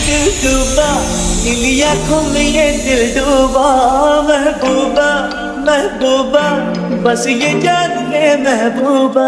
दिल डूबा नीली आंखों में ये दिल डूबा। महबूबा महबूबा बस ये जान ले महबूबा।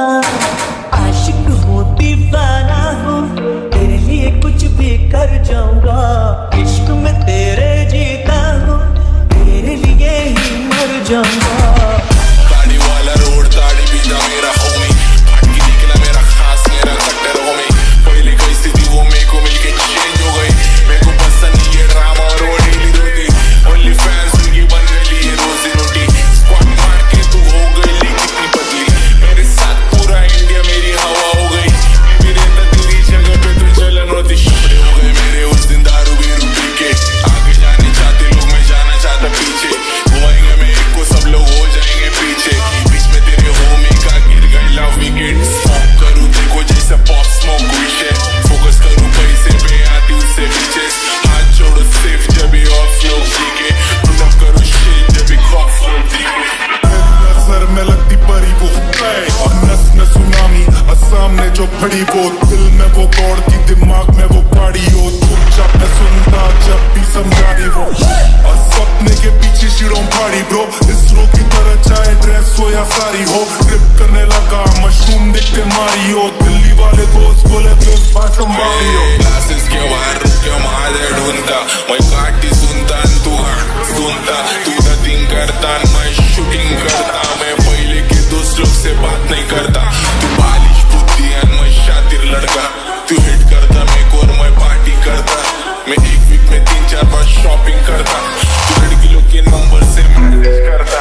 आशिक हूँ दीवाना हूँ तेरे लिए कुछ भी कर जाऊंगा। इश्क में तेरे जीता हूँ तेरे लिए ही मर जाऊंगा। गाड़ी वाला रोड दाढ़ी पीता मेरा होमी भाटकी निकला मेरा खास मेरा कट्टर होमी। पहले कैसी थी वो मेरे को मिलके चेंज हो गई। मेरे को पसंद नहीं ये ड्रामा और वो डेली रोटी। ओनली फैंस उनकी बन गई ये रोजी रोटी। स्क्वाड मार के तू हो गई ली कितनी पतली। मेरे साथ पूरा इंडिया मेरी हवा हो गई। मैं रहता तेरी जगह पे तो जलन होती। कपड़े हो गए मेरे उस दिन दारू बीरू पी के। आगे जाने चाहते लोग मैं जाना चाहता पीछे। घुमाएंगे मेरे को सब लोग हो जाएंगे पीछे। बीच में तेरे होमी का गिर गई लव विकेट। स्मोक करूँ देखो जैसे पॉप स्मोक विशे। फोकस करूँ पैसे पे आती उससे पीछे। हाथ छोड़ो सेफ जब भी ऑफ लोग सीखे। पुनः करो शेट जब भी खौफ लोग दिखे। नजर में लगती परी वो और नस में सुनामी और सामने जो खड़ी वो। दिल में वो दौड़ती दिमाग में वो गाड़ी हो। चुपचाप मैं सुनता जब भी समझा रही वो। और सपने के पीछे शिरों भारी ब्रो। इसरो की तरह चाहे ड्रेस हो या सारी हो। ट्रिप करने लगा मशरूम दिखते मारी हो। दिल्ली वाले दोस्त बोले संभाली हो। ग्लासेस के बाहर रुक के महादेव ढूंढता। मैं काटी सुनता तू सुनता। तू नथिंग करता मैं शूटिंग करता। मैं पहले के दोस्त लोग से बात नहीं करता। तू बालिश बुद्धि मैं शातिर लड़का। तू हिट करता मैं को और मैं पार्टी करता। मैं एक वीक में 3-4 बार शॉपिंग करता। तू लड़की लोग के नंबर से मैसेज करता।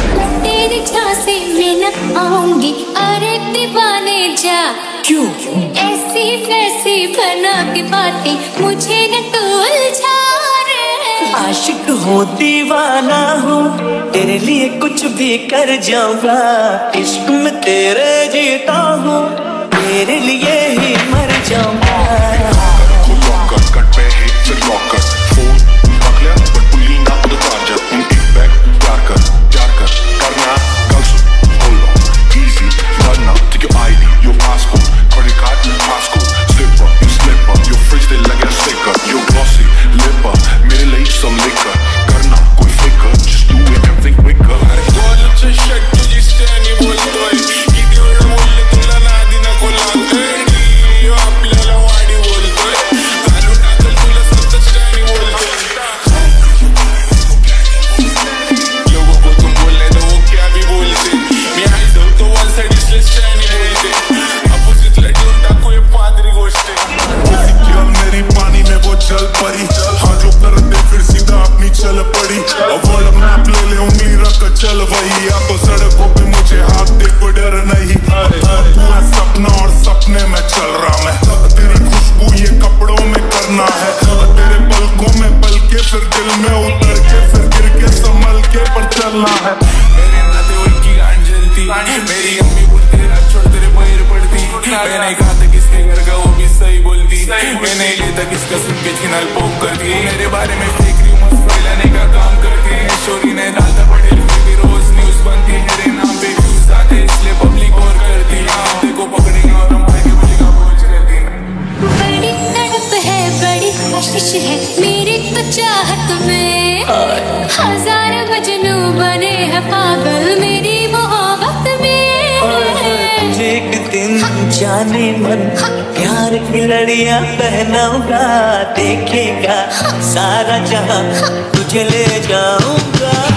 तेरी झांसे में न आऊंगी अरे दीवाने जा। क्यों ऐसी वैसी बना के बातें मुझे न तू उलझा रे। आशिक हूँ दीवाना हूँ तेरे लिए कुछ भी कर जाऊंगा। इश्क में तेरे जीता हूँ तेरे लिए ही मर जाऊंगा। चल वही या तो सड़कों पे मुझे हाथ दे कोई डर नहीं। पूरा सपना और सपने में चल रहा मैं। तेरी खुशबू ये कपड़ों में करना है। तेरे पलकों में पल के फिर दिल में उतर के फिर गिर के संभल के पर चलना है। मेरे नाते उनकी गांड जलती। मेरी अम्मी बोलती रात छोड़ तेरे पैर पड़ती। मैं नहीं खाता किसके घर का वो भी सही बोलती। मैं नहीं लेता किसका सुन के छिनाल पोक करती। मेरे बारे में फेक रही मस्त फैलाने का काम करती है। शोरी ने डालता पड़े रोज न्यूज बनती है। मेरे नाम पे व्यूज आते इसलिए पब्लिक और करती। देखो पकड़ेंगे और हमारे के बोली का बोझ करती। बड़ी तड़प है बड़ी कशिश है मेरी तो चाहत में। हजार मजनू बने हैं पागल मेरी मोहब्बत में। तुझे एक दिन जाने मन प्यार की लड़ियां पहनाऊंगा। देखेगा सारा जहां तुझे ले जाऊंगा।